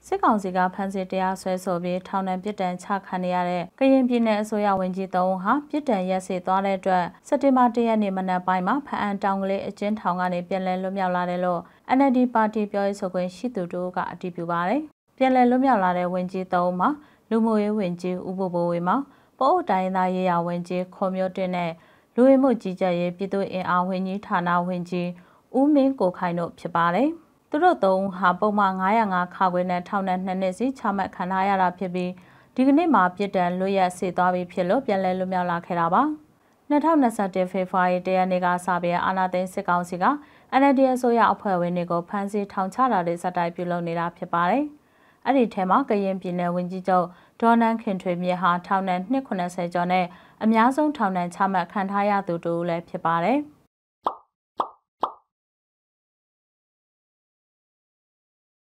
စစ်ကောင်စီကဖမ်းဆီးတရားစွဲဆိုပြီးထောင်ဒဏ်ပြစ်ဒဏ်ချခံရတဲ့ကရင်ပြည်နယ်အစိုးရဝန်ကြီး3ဦးဟာပြစ်ဒဏ်ရက်စေသွားတဲ့အတွက်စက်တင်ဘာ1ရက်နေ့မနက်ပိုင်းမှာဖအံတောင်ကလေးအကျဉ်းထောင်ကနေပြန်လည်လွတ်မြောက်လာတယ်လို့ NLD ပါတီပြောရေးဆိုခွင့်ရှိသူတို့ကအတည်ပြုပါတယ်။ပြန်လည်လွတ်မြောက်လာတဲ့ဝန်ကြီး3ဦးမှာလူမှုရေးဝန်ကြီးဦးဘိုဘိုဝေမောင်၊ပို့အိုတိုင်းသားရေးရာဝန်ကြီးခွန်မျိုးတင်နဲ့လူဝင်မှုကြီးကြပ်ရေးပြည်သူ့အင်အားဝန်ကြီးဌာနဝန်ကြီးဦးမင်းကိုခိုင်တို့ဖြစ်ပါတယ်။သူတို့3ဦးဟာပုံမှန်905ခါခွေနဲ့ထောင်ဒဏ်2နှစ်စီချမှတ်ခံထားရတာဖြစ်ပြီးဒီကနေ့မှာပြစ်ဒဏ်လွတ်ရက်စေသွားပြီဖြစ်လို့ပြန်လည်လွတ်မြောက်လာခဲ့တာပါ2021ဖေဖော်ဝါရီ1ရက်နေ့ကစပြီးအာဏာသိမ်းစစ်ကောင်စီက NLD အစိုးရအဖွဲ့ဝင်တွေကိုဖမ်းဆီးထောင်ချတာတွေစတိုက်ပြုလုပ်နေတာဖြစ်ပါတယ်။အဲ့ဒီထဲမှာကရင်ပြည်နယ်ဝန်ကြီးချုပ်ဒေါ်နန်းခင်ထွေမြင့်ဟာထောင်ဒဏ်290ကျော်နဲ့အများဆုံးထောင်ဒဏ်ချမှတ်ခံထားရသူတို့လည်းဖြစ်ပါတယ်။